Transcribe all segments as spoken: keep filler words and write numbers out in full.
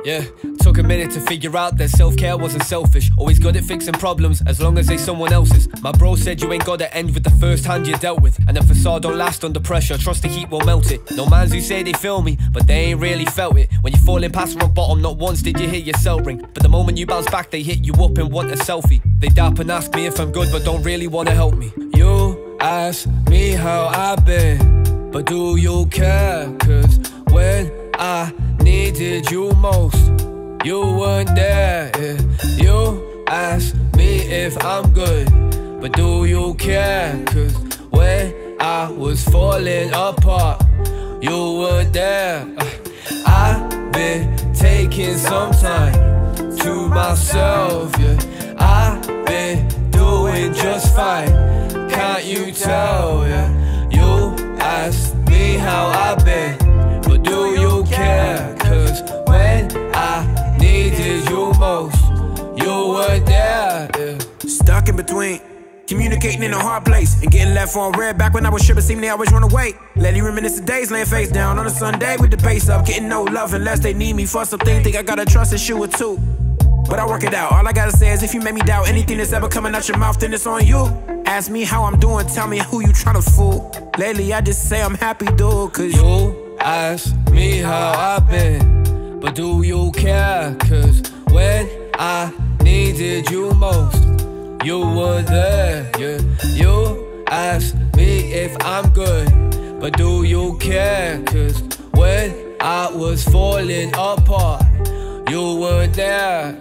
Yeah, took a minute to figure out that self-care wasn't selfish. Always good at fixing problems, as long as they someone else's. My bro said you ain't gotta end with the first hand you dealt with, and the facade don't last under pressure, trust the heat will melt it. No mans who say they feel me, but they ain't really felt it. When you're falling past rock bottom, not once did you hear your cell ring, but the moment you bounce back they hit you up and want a selfie. They dap and ask me if I'm good, but don't really wanna help me. You ask me how I've been, but do you care? Cause when I needed you most, you weren't there. Yeah. You ask me if I'm good, but do you care? Cause when I was falling apart, you weren't there. uh, I've been taking some time to myself, yeah. I've been doing just fine, can't you tell, yeah? You ask me how I've been, but do you care? Cause when I needed you most, you weren't there. Yeah. Stuck in between, communicating in a hard place, and getting left on red. Back when I was tripping, seemed they always run away. Lately reminisce the days, laying face down on a Sunday with the bass up, getting no love unless they need me for something. Think I gotta trust issue or two, but I work it out. All I gotta say is if you make me doubt anything that's ever coming out your mouth, then it's on you. Ask me how I'm doing, tell me who you tryna fool. Lately I just say I'm happy, dude, cause you ask me how I've been, but do you care? Cause when I needed you most, you were there, yeah. You ask me if I'm good, but do you care? Cause when I was falling apart, you weren't there.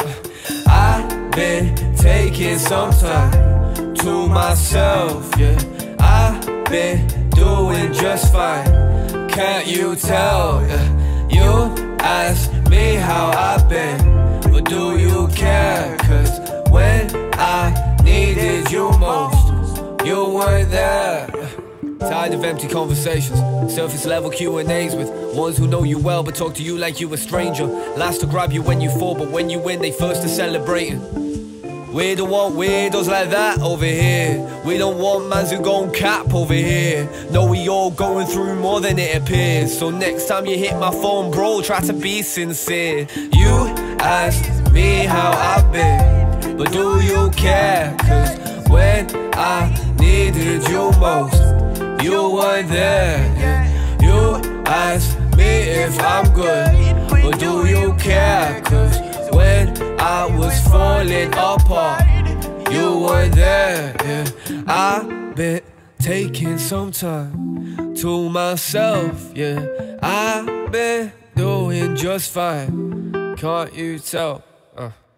I've been taking some time to myself, yeah. I've been doing just fine, can't you tell, yeah? You ask me how I've been, but do you care? Cause when I needed you most, you weren't there. Tired of empty conversations, surface level Q and A's with ones who know you well but talk to you like you a stranger. Last to grab you when you fall, but when you win they first are celebrating. We don't want weirdos like that over here. We don't want mans who gon' cap over here. No, we all going through more than it appears. So next time you hit my phone, bro, try to be sincere. You asked me how I've been, but do you care? Cause when I needed you most, you weren't there. You asked me if I'm good, but do you care? Cause when I was falling apart, you weren't there, yeah. I've been taking some time to myself, yeah. I've been doing just fine, can't you tell? Uh.